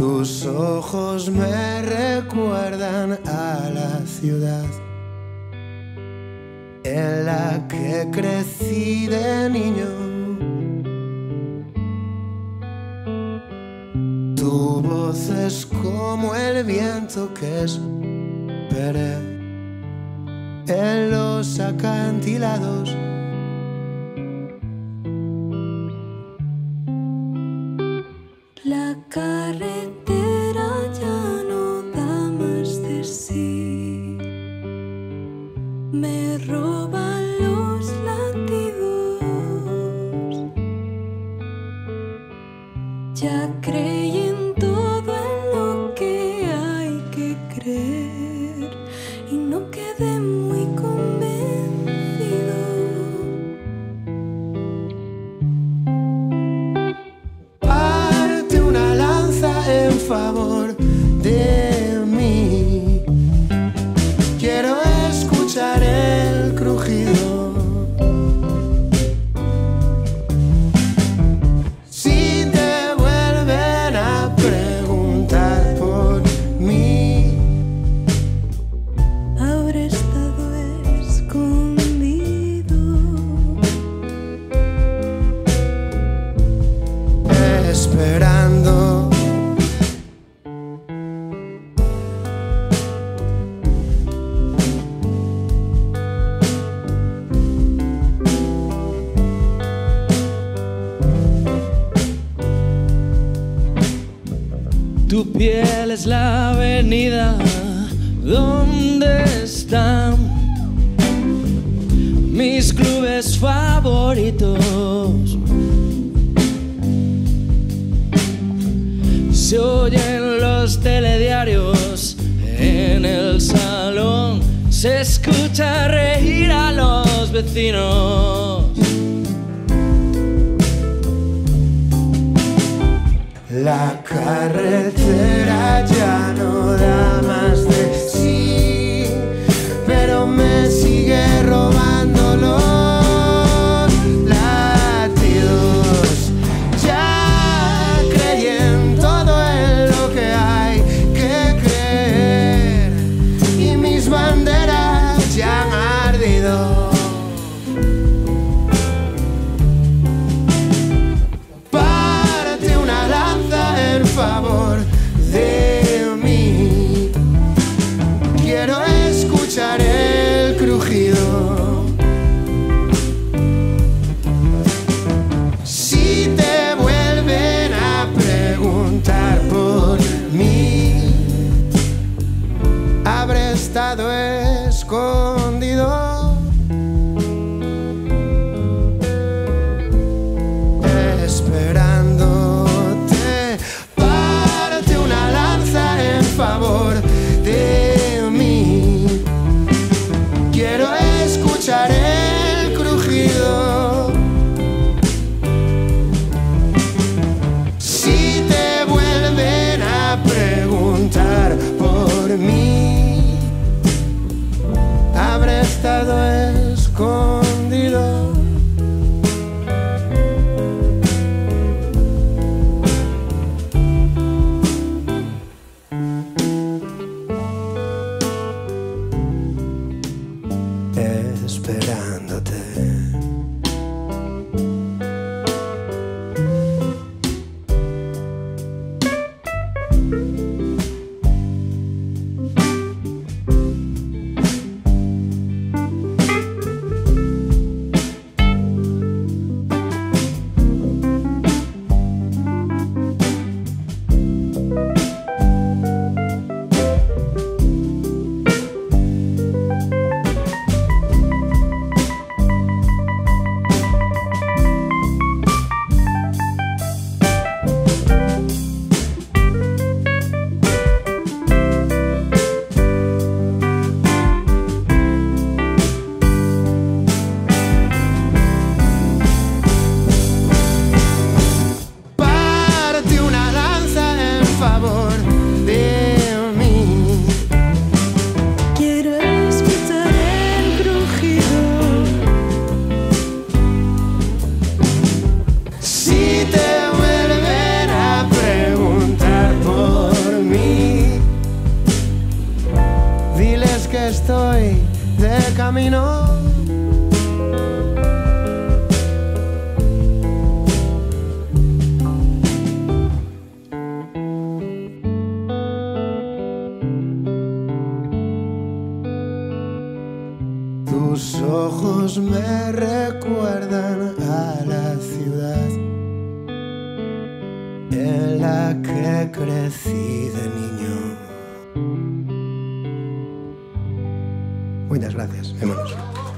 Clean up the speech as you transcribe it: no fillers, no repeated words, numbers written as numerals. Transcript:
Tus ojos me recuerdan a la ciudad en la que crecí de niño. Tu voz es como el viento que esperé en los acantilados. La carretera ya no da más de sí, me roban los latidos. Ya creí en todo en lo que hay que creer y no quedé muy convencido. Parte una lanza en favor de mí. Quiero escuchar el crujido. Si te vuelven a preguntar por mí, Habré estado escondido, esperando. Tu piel es la avenida donde están mis clubes favoritos. Se oyen los telediarios en el salón, se escucha reír a los vecinos. La carretera ya no da más de sí, pero me sigue robando los latidos. Ya creí en todo en lo que hay que creer y mis banderas ya han ardido. En favor de mí, quiero escuchar el crujido. Si te vuelven a preguntar por mí, habré estado escondido. Esperando. Favor de mí, quiero escuchar el crujido. Si te vuelven a preguntar por mí, habré estado escondido. Esperándote. Si te vuelven a preguntar por camino. Tus ojos me recuerdan a la ciudad en la que crecí de niño. Muchas gracias, vámonos.